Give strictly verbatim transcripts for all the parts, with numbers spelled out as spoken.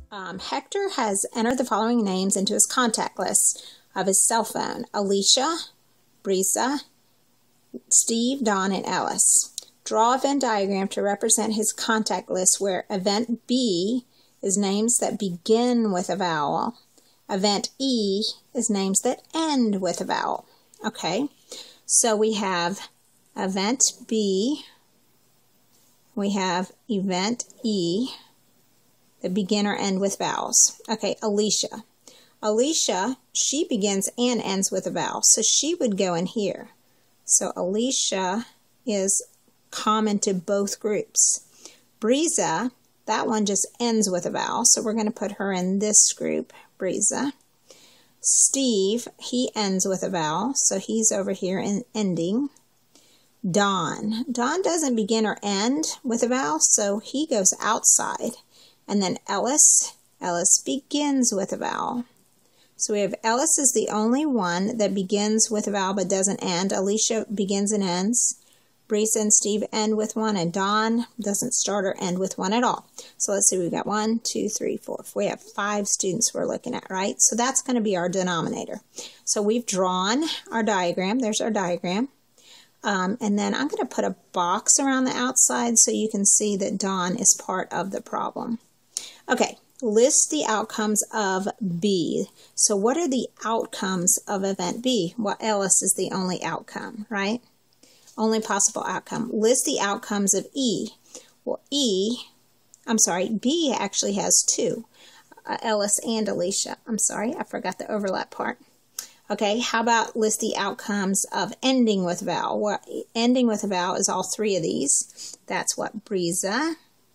Um, Hector has entered the following names into his contact list of his cell phone: Alicia, Lisa, Steve, Don, and Ellis. Draw a Venn diagram to represent his contact list where event B is names that begin with a vowel. Event E is names that end with a vowel. Okay, so we have event B, we have event E, that begin or end with vowels. Okay, Alicia. Alicia, she begins and ends with a vowel, so she would go in here. So Alicia is common to both groups. Breeza, that one just ends with a vowel, so we're going to put her in this group, Breeza. Steve, he ends with a vowel, so he's over here in ending. Don. Don doesn't begin or end with a vowel, so he goes outside. And then Ellis, Ellis begins with a vowel. So we have Ellis is the only one that begins with a vowel but doesn't end. Alicia begins and ends. Breeza and Steve end with one, and Don doesn't start or end with one at all. So let's see, we've got one, two, three, four. We have five students we're looking at, right? So that's going to be our denominator. So we've drawn our diagram. There's our diagram. Um, and then I'm going to put a box around the outside so you can see that Don is part of the problem. Okay, list the outcomes of B. So what are the outcomes of event B? Well, Ellis is the only outcome, right? Only possible outcome. List the outcomes of E. Well, E, I'm sorry, B actually has two, uh, Ellis and Alicia. I'm sorry, I forgot the overlap part. Okay, how about list the outcomes of ending with vowel? Well, ending with a vowel is all three of these. That's what, Breeza,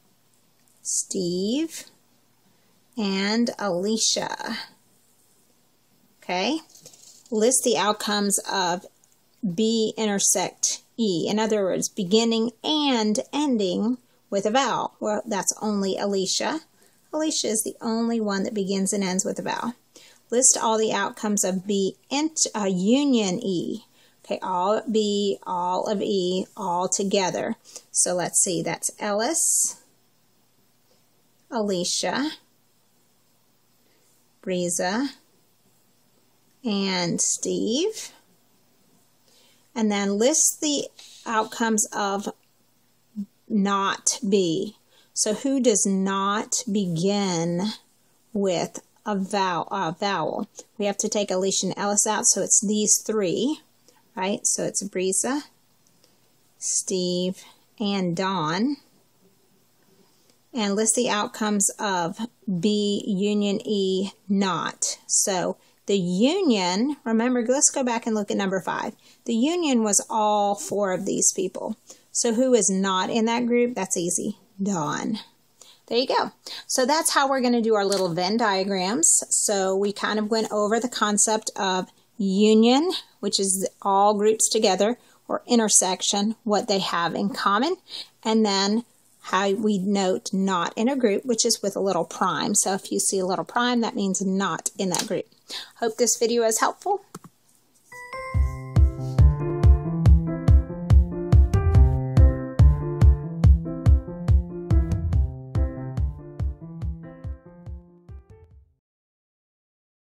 Steve, and Alicia. Okay, list the outcomes of B intersect E. In other words, beginning and ending with a vowel. Well, that's only Alicia. Alicia is the only one that begins and ends with a vowel. List all the outcomes of B int, uh, union E. Okay, all of B, all of E, all together. So let's see, that's Ellis, Alicia, Breeza, and Steve. And then list the outcomes of not B. So who does not begin with a vowel, a vowel? We have to take Alicia and Ellis out, so it's these three, right? So it's Breeza, Steve, and Don. And list the outcomes of B union E not. So the union, remember, let's go back and look at number five. The union was all four of these people. So who is not in that group? That's easy, Don. There you go. So that's how we're going to do our little Venn diagrams. So we kind of went over the concept of union, which is all groups together, or intersection, what they have in common, and then how we note not in a group, which is with a little prime. So if you see a little prime, that means not in that group. Hope this video is helpful.